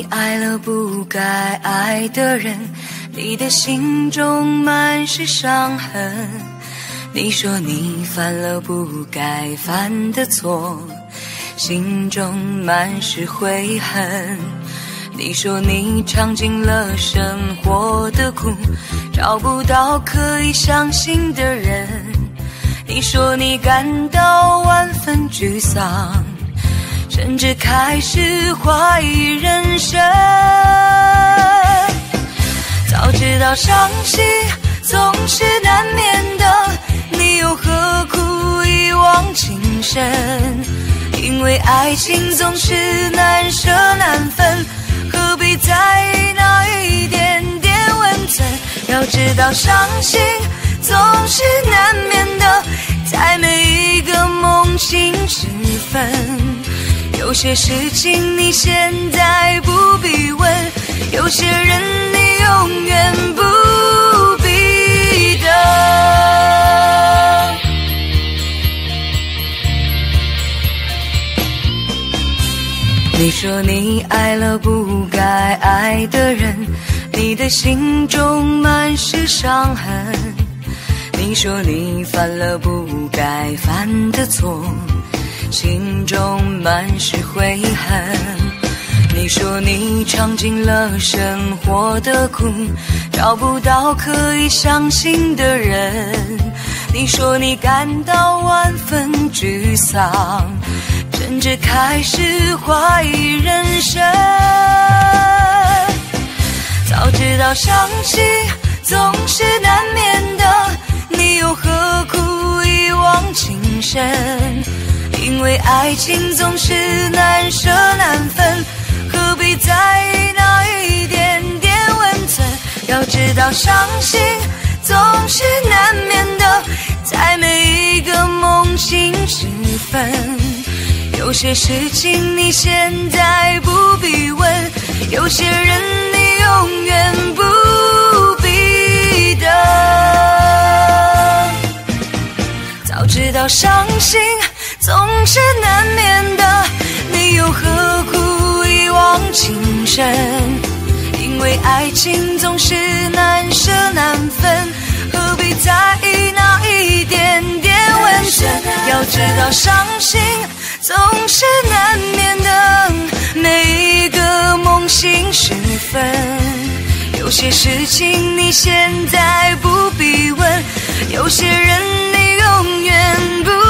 爱了不该爱的人，你的心中满是伤痕。你说你犯了不该犯的错，心中满是悔恨。你说你尝尽了生活的苦，找不到可以相信的人。你说你感到万分沮丧，甚至开始怀疑人生。早知道伤心总是难免的，你又何苦一往情深？因为爱情总是难舍难分，何必在意那一点点温存？要知道伤心总是难免的，在每一个梦醒时分。有些事情你现在不必问，有些人你永远不必等。你说你爱了不该爱的人，你的心中满是伤痕。你说你犯了不该犯的错，心中满是悔恨。你说你尝尽了生活的苦，找不到可以相信的人。你说你感到万分沮丧，甚至开始怀疑人生。早知道伤心总是难免的，你又何苦一往情深？因为爱情总是难舍难分，何必在意那一点点温存？要知道伤心总是难免的，在每一个梦醒时分。有些事情你现在不必问，有些人你永远不必等。早知道伤心总是难免的，你又何苦一往情深？因为爱情总是难舍难分，何必在意那一点点温存？要知道伤心总是难免的，每一个梦醒时分。有些事情你现在不必问，有些人你永远不